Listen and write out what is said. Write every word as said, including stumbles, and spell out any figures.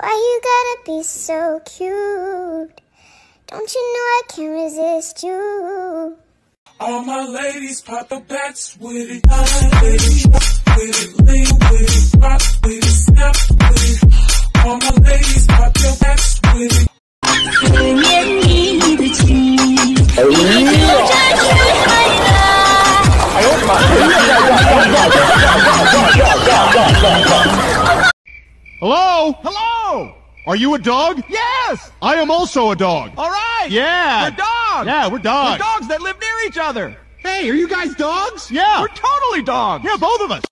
Why you gotta be so cute? Don't you know I can't resist you? All my ladies pop the backs with it. Ladies with it, lean with it, rock with it, snap with it. All my ladies pop your backs with it. Hello? Hello! Are you a dog? Yes! I am also a dog. All right! Yeah! We're dogs! Yeah, we're dogs. We're dogs that live near each other. Hey, are you guys dogs? Yeah! We're totally dogs! Yeah, both of us.